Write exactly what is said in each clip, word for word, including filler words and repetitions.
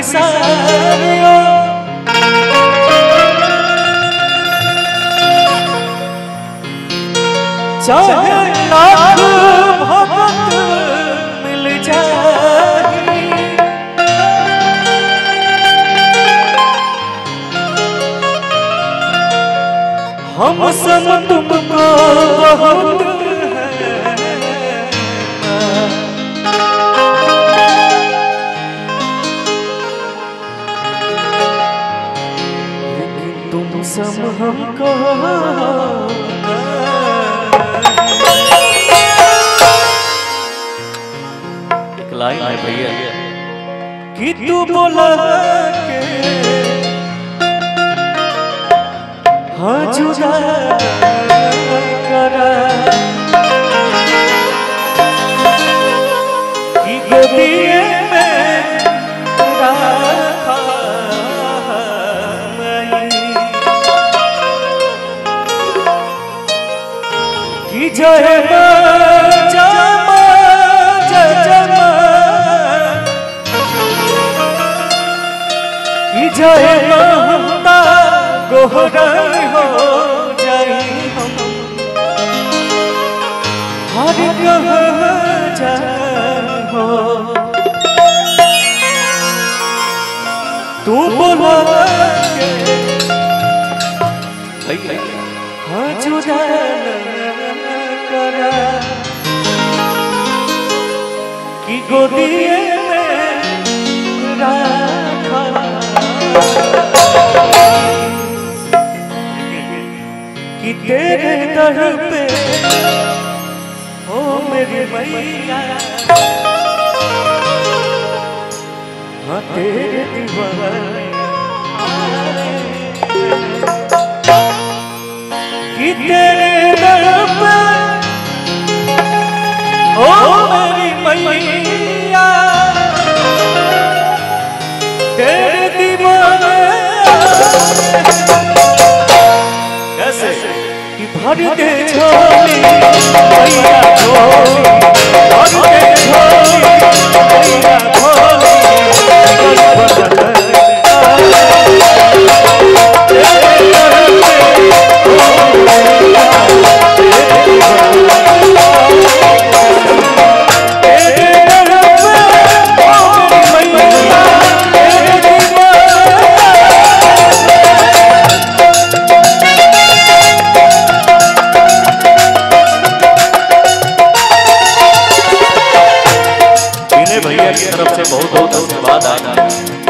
विसारियो चाहे लाख भगत मिल जाए हम सब तुमको बहुत सब हमको एक लाइन है भैया कि तू बोला के हाँ जुदा करा कि गोदिए में रखा कि जय जमा जमा कि जय महता गोहराई हो जाई हम हर कहाँ जाई हो तू बोला के हाँ जुदा कि गोदिए में रखा कि तेरे दर पे हो मेरी मैया हाँ तेरे दीवाने कि तेरे दर पे ओ मेरी मैया तेरे दीवाने कैसे कि भर दे झोली मैया झोली भर दे झोली मैया झोली भैया की तरफ से बहुत बहुत धन्यवाद आना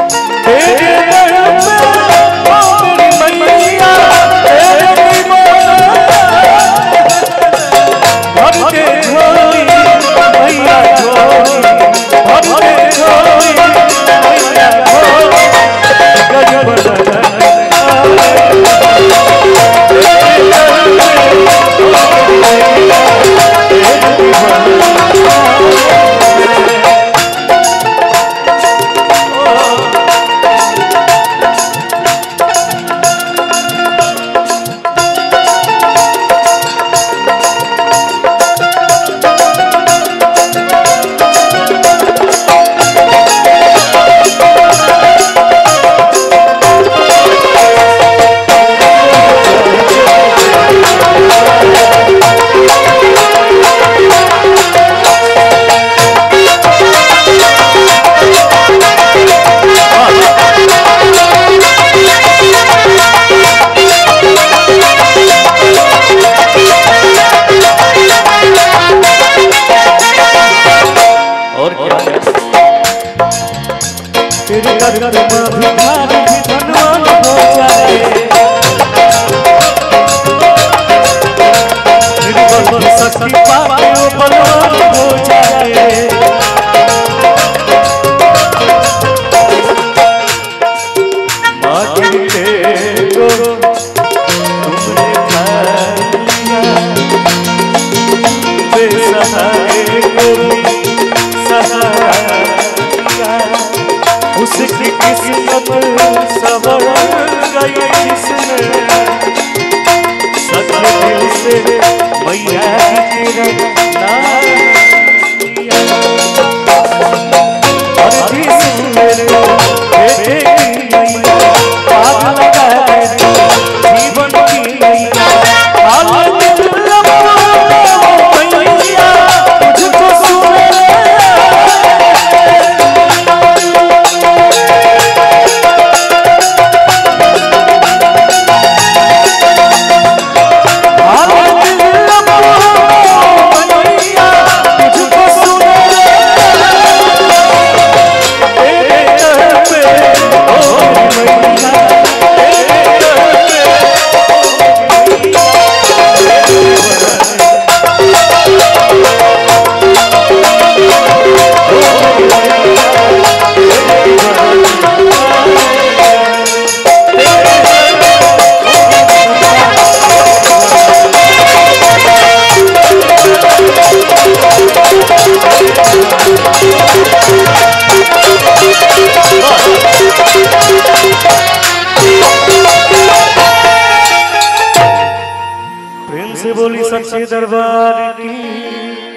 तेरे कदम भिखारी भी धनवान हो जाए तेरी बल शक्ति पाके वो बलवान हो जाए मांगते को तुमने खा लिया बेसहारे को सहारा उसकी किस्मत सवर गई जिसने सच्चे दिल से मैया तेरा नाम लिया और जिस मेरे से बोली सच्चे दरबार की।